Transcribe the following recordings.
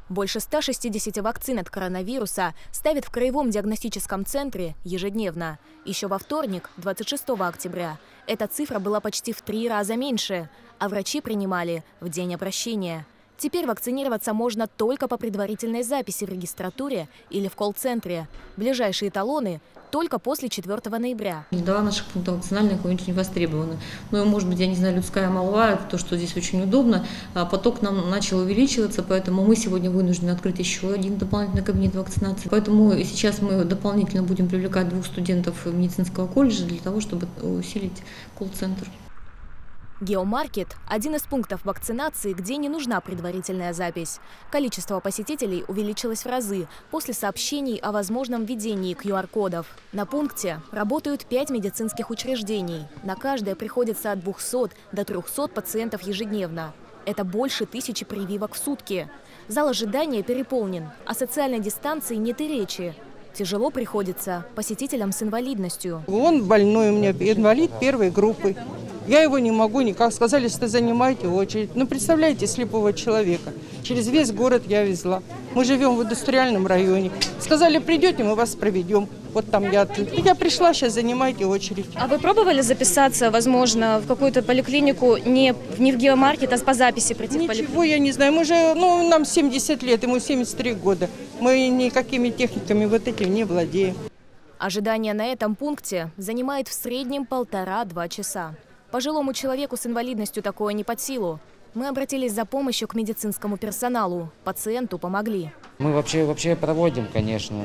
Больше 160 вакцин от коронавируса ставят в Краевом диагностическом центре ежедневно. Еще во вторник, 26 октября, эта цифра была почти в 3 раза меньше, а врачи принимали в день обращения. Теперь вакцинироваться можно только по предварительной записи в регистратуре или в колл-центре. Ближайшие талоны только после 4 ноября. Два наших пункта вакцинальных очень востребованы. Но, может быть, я не знаю, людская молва, то, что здесь очень удобно. Поток нам начал увеличиваться, поэтому мы сегодня вынуждены открыть еще один дополнительный кабинет вакцинации. Поэтому сейчас мы дополнительно будем привлекать 2 студентов медицинского колледжа для того, чтобы усилить колл-центр. Геомаркет – один из пунктов вакцинации, где не нужна предварительная запись. Количество посетителей увеличилось в разы после сообщений о возможном введении QR-кодов. На пункте работают 5 медицинских учреждений. На каждое приходится от 200 до 300 пациентов ежедневно. Это больше 1000 прививок в сутки. Зал ожидания переполнен, о социальной дистанции нет и речи. Тяжело приходится посетителям с инвалидностью. Он больной у меня, инвалид первой группы. Я его не могу никак. Сказали, что занимайте очередь. Ну, представляете, слепого человека. Через весь город я везла. Мы живем в индустриальном районе. Сказали, придете, мы вас проведем. Вот там я пришла, сейчас занимайте очередь. А вы пробовали записаться, возможно, в какую-то поликлинику не в геомаркет, а по записи прийти в поликлинику? Ничего я не знаю. Мы же, нам 70 лет, ему 73 года. Мы никакими техниками вот этим не владеем. Ожидание на этом пункте занимает в среднем 1,5–2 часа. Пожилому человеку с инвалидностью такое не под силу. Мы обратились за помощью к медицинскому персоналу. Пациенту помогли. Мы вообще проводим, конечно,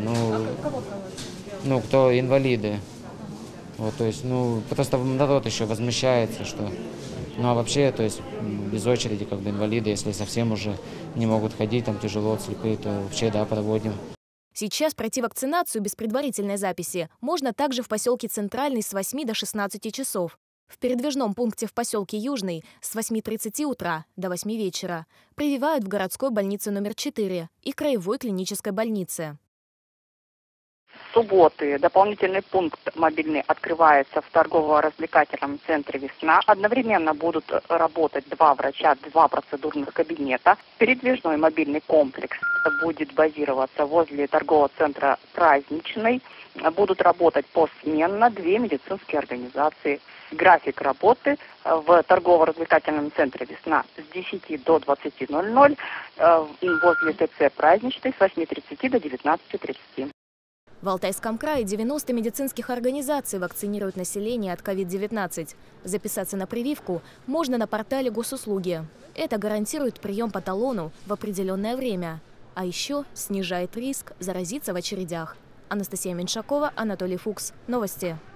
кто инвалиды. Вот, то есть, просто народ еще возмущается, что, а вообще, то есть, без очереди, как бы инвалиды, если совсем уже не могут ходить, там тяжело, слепые, то вообще, да, проводим. Сейчас пройти вакцинацию без предварительной записи можно также в поселке Центральный с 8 до 16 часов. В передвижном пункте в поселке Южный с 8:30 утра до 8 вечера. Прививают в городской больнице номер 4 и краевой клинической больнице. В субботы дополнительный пункт мобильный открывается в торгово-развлекательном центре «Весна». Одновременно будут работать 2 врача, 2 процедурных кабинета. Передвижной мобильный комплекс будет базироваться возле торгового центра «Праздничный». Будут работать посменно 2 медицинские организации. График работы в торгово-развлекательном центре «Весна» с 10 до 20:00, возле ТЦ «Праздничный» с 8:30 до 19:30. В Алтайском крае 90 медицинских организаций вакцинируют население от COVID-19. Записаться на прививку можно на портале госуслуги. Это гарантирует прием по талону в определенное время. А еще снижает риск заразиться в очередях. Анастасия Меньшакова, Анатолий Фукс. Новости.